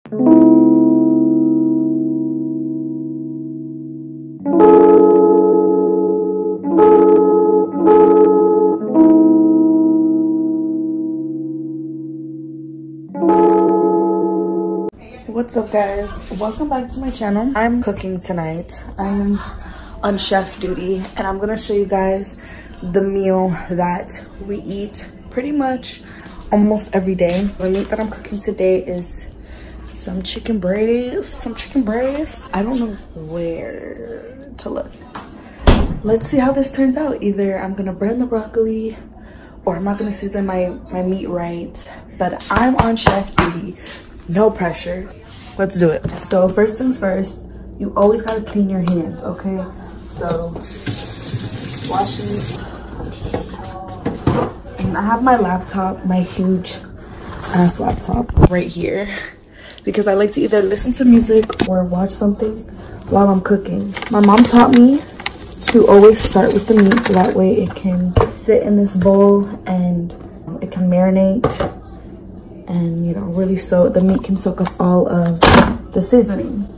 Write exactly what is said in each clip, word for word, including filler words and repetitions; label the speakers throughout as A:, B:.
A: What's up, guys? Welcome back to my channel. I'm cooking tonight. I'm on chef duty and I'm gonna show you guys the meal that we eat pretty much almost every day. The meat that I'm cooking today is some chicken breast, some chicken breast. I don't know where to look. Let's see how this turns out. Either I'm gonna burn the broccoli or I'm not gonna season my, my meat right, but I'm on chef duty. No pressure. Let's do it. So first things first, you always gotta clean your hands, okay? So washing. And I have my laptop, my huge ass laptop right here, because I like to either listen to music or watch something while I'm cooking. My mom taught me to always start with the meat so that way it can sit in this bowl and it can marinate. And, you know, really so the meat can soak up all of the seasoning.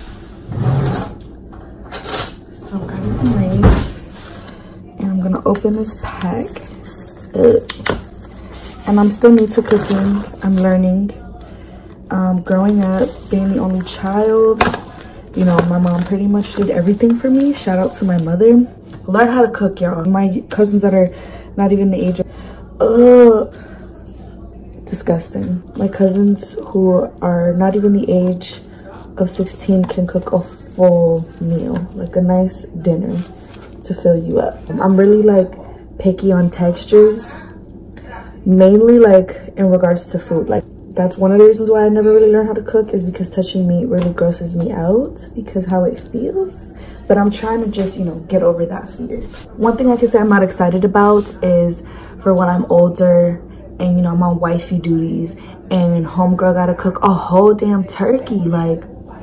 A: So I'm grabbing the knife and I'm gonna open this pack. Ugh. And I'm still new to cooking. I'm learning. Um, growing up, being the only child, you know, my mom pretty much did everything for me. Shout out to my mother. Learn how to cook, y'all. My cousins that are not even the age of, ugh. Disgusting. My cousins who are not even the age of sixteen can cook a full meal, like a nice dinner to fill you up. I'm really like picky on textures, mainly like in regards to food. Like that's one of the reasons why I never really learned how to cook, is because touching meat really grosses me out because how it feels. But I'm trying to just, you know, get over that fear. One thing I can say I'm not excited about is for when I'm older and, you know, I'm on wifey duties and homegirl gotta cook a whole damn turkey. Like,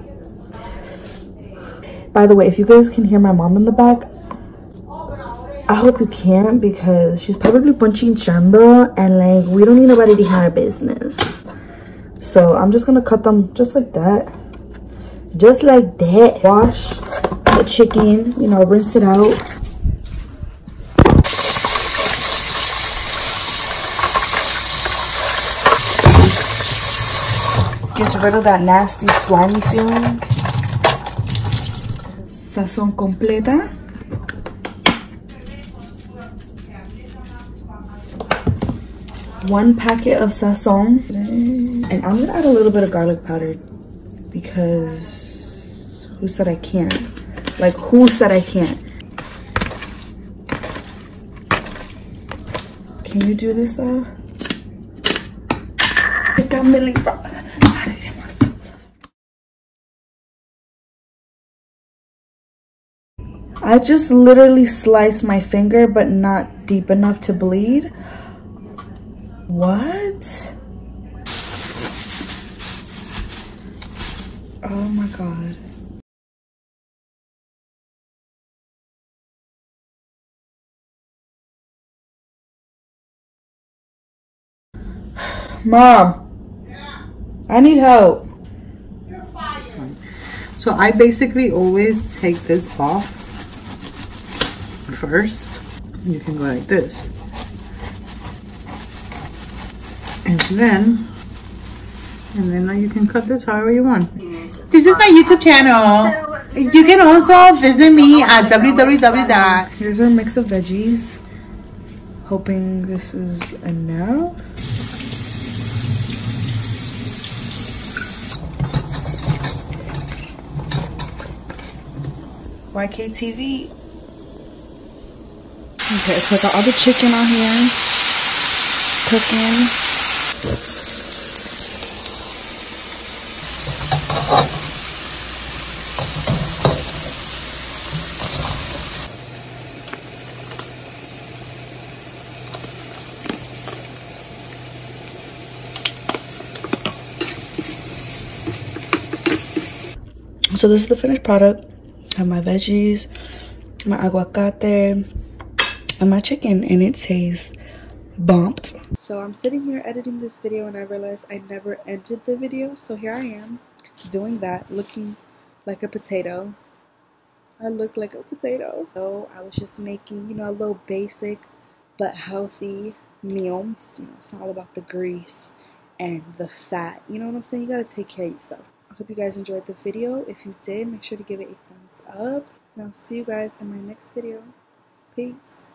A: by the way, if you guys can hear my mom in the back, I hope you can, because she's probably punching chambo and like we don't need nobody to hear our business. So I'm just gonna cut them just like that, just like that. Wash the chicken, you know, rinse it out. Gets rid of that nasty slimy feeling. Sazón completa. One packet of sazón. And I'm gonna add a little bit of garlic powder because who said I can't? Like, who said I can't? Can you do this though? I just literally sliced my finger, but not deep enough to bleed. What? Oh my God. Mom, yeah. I need help.
B: You're fine. So I basically always take this off first. You can go like this. And then, and then you can cut this however you want. This is my YouTube channel. You can also visit me at w w w.
A: Here's our mix of veggies. Hoping this is enough. Y K T V. Okay, so I got all the chicken on here cooking. So this is the finished product. I have my veggies, my aguacate, and my chicken, and it tastes bumped. So I'm sitting here editing this video and I realized I never ended the video. So here I am doing that, looking like a potato. I look like a potato. So I was just making, you know, a little basic but healthy meal. You know, it's not all about the grease and the fat. You know what I'm saying? You gotta take care of yourself. I hope you guys enjoyed the video. If you did, make sure to give it a thumbs up. And I'll see you guys in my next video. Peace.